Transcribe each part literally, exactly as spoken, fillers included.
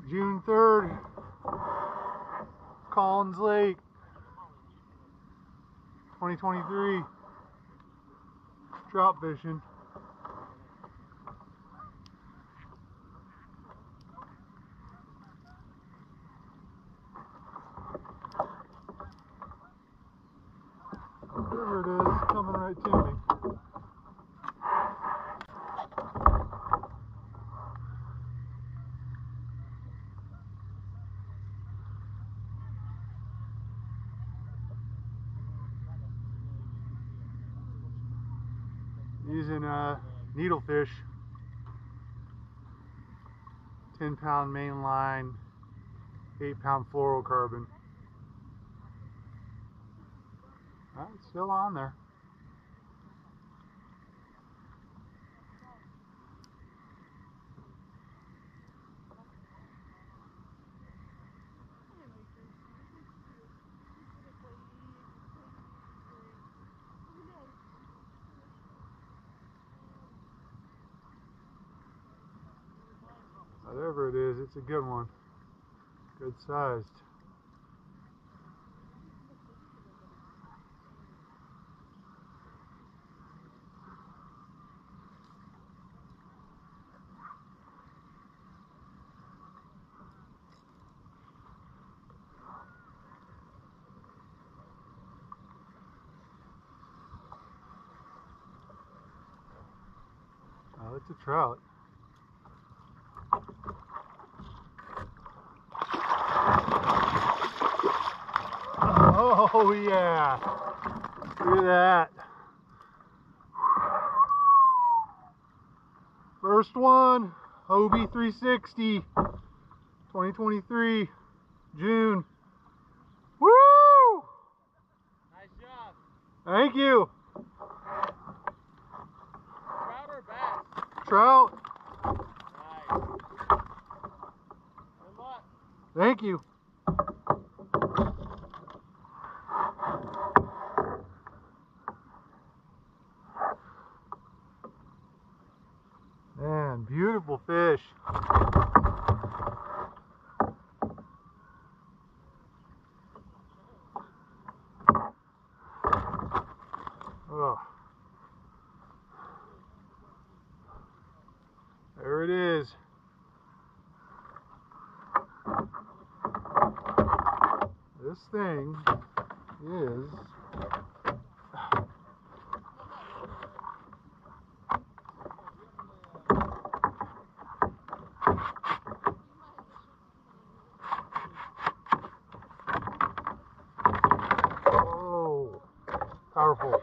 June third, Collins Lake, twenty twenty-three, trout fishing. Whatever it is, coming right to me. Using a needlefish, ten pound main line, eight pound fluorocarbon. Well, it's still on there. Whatever it is, it's a good one. Good sized. Oh, it's a trout. Oh yeah, look at that. First one, O B three sixty, twenty twenty-three, June. Woo! Nice job. Thank you. Trout or bass? Trout. Nice. Good luck. Thank you. Man, beautiful fish. Oh. There it is. This thing is oh, powerful.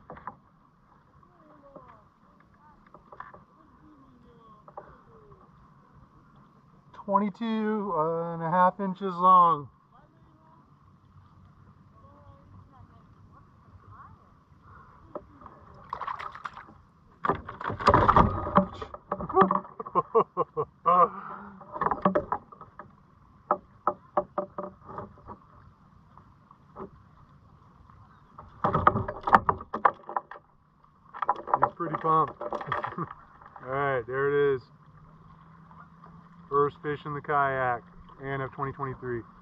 twenty-two and a half inches long. He's pretty pumped. Alright, there it is. First fish in the kayak, and of twenty twenty-three.